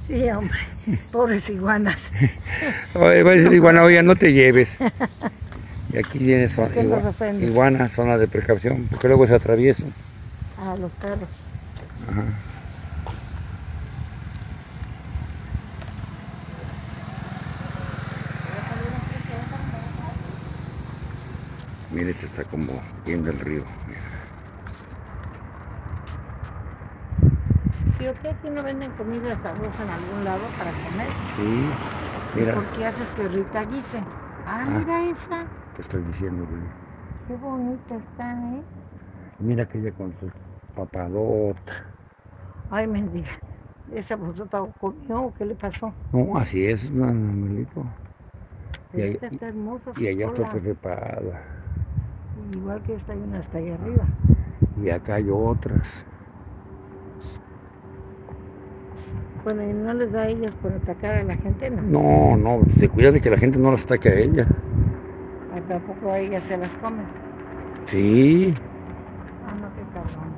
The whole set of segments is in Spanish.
Sí, hombre, pobres iguanas. Oye, va a decir iguana, oiga, no te lleves. Y aquí viene ¿Qué nos ofende? iguana, zona de precaución, porque luego se atraviesan. A los perros. Ajá. Mire, este está como viendo el río. ¿Sí o qué? ¿Aquí no venden comida sabrosa en algún lado para comer? Sí, mira. ¿Por qué haces que Rita guise? Mira esa. Te estoy diciendo, güey. Qué bonita está, ¿eh? Mira aquella con su papadota. Ay, mendiga. ¿Esa bolsota comió o qué le pasó? No, así es, animalito. Y, Esta está hermosa su y allá está cola. trepada. Igual que esta hay una hasta allá arriba. Y acá hay otras. Bueno, ¿y no les da a ellas por atacar a la gente? No. No, no, se cuida de que la gente no las ataque a ella. Tampoco a ellas se las comen. Sí. No, qué cabrón.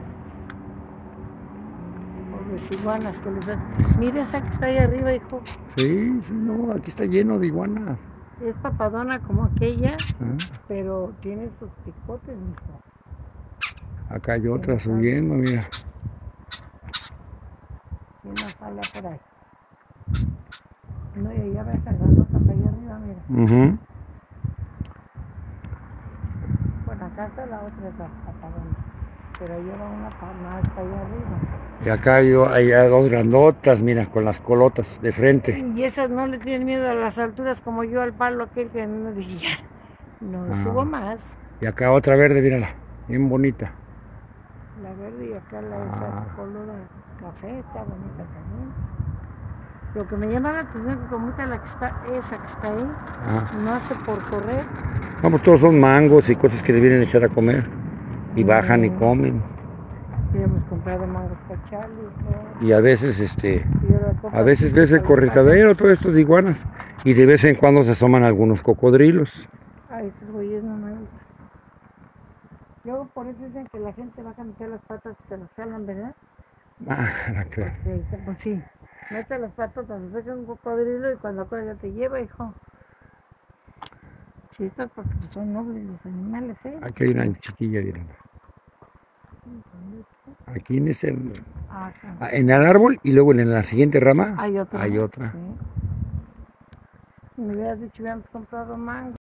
Pobres iguanas que les dan. Mira esa que está ahí arriba, hijo. Sí, sí, no, aquí está lleno de iguanas. Es papadona como aquella, Ah, pero tiene sus picotes, mijo. acá hay otras subiendo, mira. Y una sala por ahí. No, y allá va esa granota para allá arriba, mira. Bueno, acá está la otra, es la papadona. Pero lleva una más para allá arriba. Y acá hay dos grandotas, mira, con las colotas de frente. Y esas no le tienen miedo a las alturas como yo al palo aquel que no dije, no subo más. Y acá otra verde, mírala, bien bonita. La verde y acá la esa color café está bonita también. Lo que me llama la atención es que como está la que está, esa que está ahí, no hace por correr. Vamos, todos son mangos y cosas que le vienen a echar a comer. Y bajan y comen. Y hemos comprado mangos para Charlie. Y a veces, ves el corretadero, todos estos iguanas. Y de vez en cuando se asoman algunos cocodrilos. Ay, estos güeyes no me gustan. Luego por eso dicen que la gente va a meter las patas y se las jalan, ¿verdad? Claro. Pues sí, mete las patas donde se un cocodrilo y cuando acuerda ya te lleva, hijo. Sí, estas porque son nobles los animales, ¿eh? Aquí hay una chiquilla, miren. Aquí en en el árbol y luego en la siguiente rama hay otra. Hay otra. Sí. Me hubieras dicho, hubiéramos comprado mango.